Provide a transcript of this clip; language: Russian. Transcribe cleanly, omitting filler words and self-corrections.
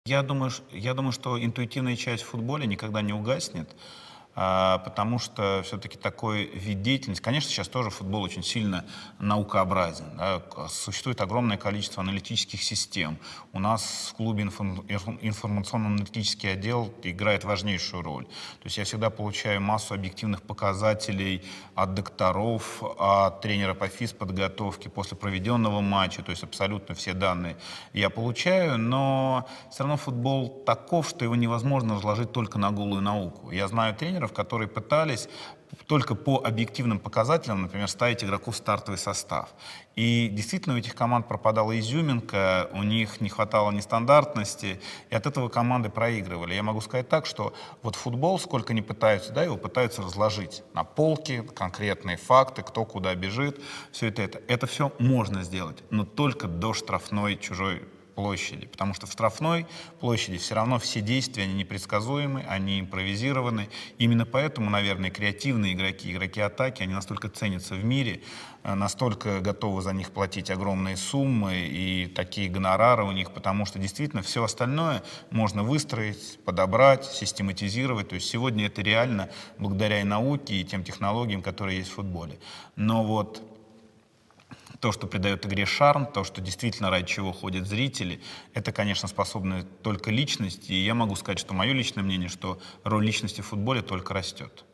Я думаю, что интуитивная часть в футболе никогда не угаснет, потому что все-таки такой вид деятельности, конечно, сейчас тоже футбол очень сильно наукообразен. Да, существует огромное количество аналитических систем. У нас в клубе информационно-аналитический отдел играет важнейшую роль. То есть я всегда получаю массу объективных показателей от докторов, от тренера по физподготовке после проведенного матча, то есть абсолютно все данные я получаю, но все равно футбол таков, что его невозможно разложить только на голую науку. Я знаю тренеров, которые пытались только по объективным показателям, например, ставить игроков в стартовый состав. И действительно у этих команд пропадала изюминка, у них не хватало нестандартности, и от этого команды проигрывали. Я могу сказать так, что вот футбол, сколько ни пытаются, да, его пытаются разложить на полки, конкретные факты, кто куда бежит, все это все можно сделать, но только до штрафной чужой площади, потому что в штрафной площади все равно все действия, они непредсказуемы, они импровизированы. Именно поэтому, наверное, креативные игроки, игроки атаки, они настолько ценятся в мире, настолько готовы за них платить огромные суммы и такие гонорары у них, потому что действительно все остальное можно выстроить, подобрать, систематизировать. То есть сегодня это реально благодаря и науке, и тем технологиям, которые есть в футболе. Но вот то, что придает игре шарм, то, что действительно ради чего ходят зрители, это, конечно, способны только личности. И я могу сказать, что мое личное мнение, что роль личности в футболе только растет.